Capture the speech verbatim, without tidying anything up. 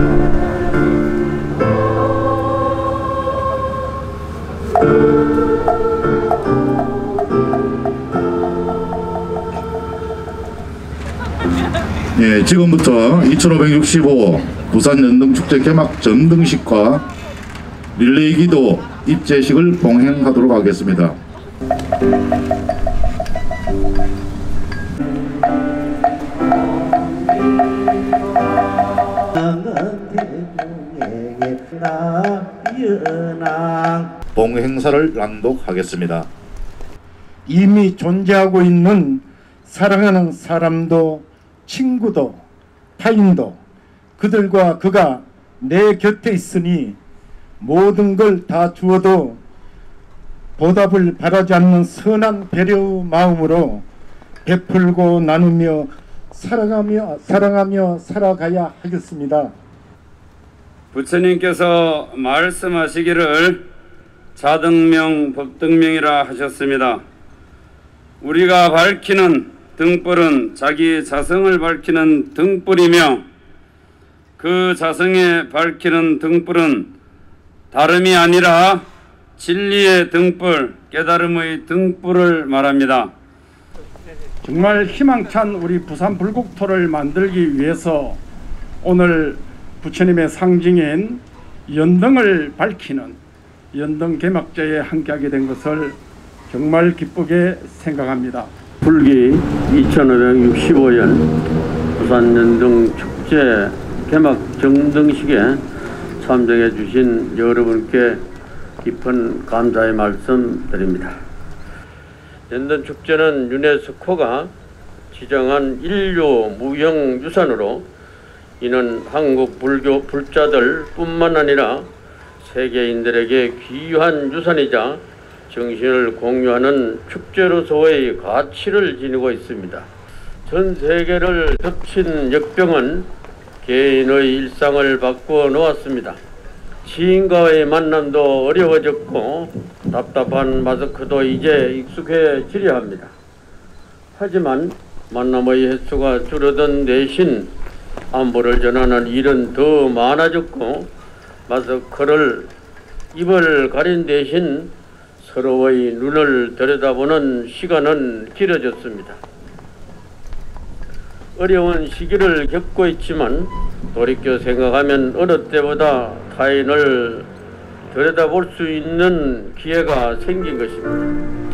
예, 지금부터 이천오백육십오 부산 연등축제 개막 전등식과 릴레이 기도 입제식을 봉행하도록 하겠습니다. 봉행사를 낭독하겠습니다. 이미 존재하고 있는 사랑하는 사람도 친구도 타인도 그들과 그가 내 곁에 있으니 모든 걸 다 주어도 보답을 바라지 않는 선한 배려 마음으로 베풀고 나누며 살아가며 사랑하며 살아가야 하겠습니다. 부처님께서 말씀하시기를 자등명 법등명이라 하셨습니다. 우리가 밝히는 등불은 자기 자성을 밝히는 등불이며 그 자성에 밝히는 등불은 다름이 아니라 진리의 등불, 깨달음의 등불을 말합니다. 정말 희망찬 우리 부산 불국토를 만들기 위해서 오늘 부처님의 상징인 연등을 밝히는 연등 개막제에 함께하게 된 것을 정말 기쁘게 생각합니다. 불기 이천오백육십오 년 부산 연등 축제 개막 정등식에 참석해 주신 여러분께 깊은 감사의 말씀 드립니다. 연등 축제는 유네스코가 지정한 인류 무형유산으로 이는 한국 불교 불자들 뿐만 아니라 세계인들에게 귀한 유산이자 정신을 공유하는 축제로서의 가치를 지니고 있습니다. 전 세계를 덮친 역병은 개인의 일상을 바꾸어 놓았습니다. 지인과의 만남도 어려워졌고 답답한 마스크도 이제 익숙해지려 합니다. 하지만 만남의 횟수가 줄어든 대신 안부를 전하는 일은 더 많아졌고 마스크를 입을 가린 대신 서로의 눈을 들여다보는 시간은 길어졌습니다. 어려운 시기를 겪고 있지만 돌이켜 생각하면 어느 때보다 타인을 들여다볼 수 있는 기회가 생긴 것입니다.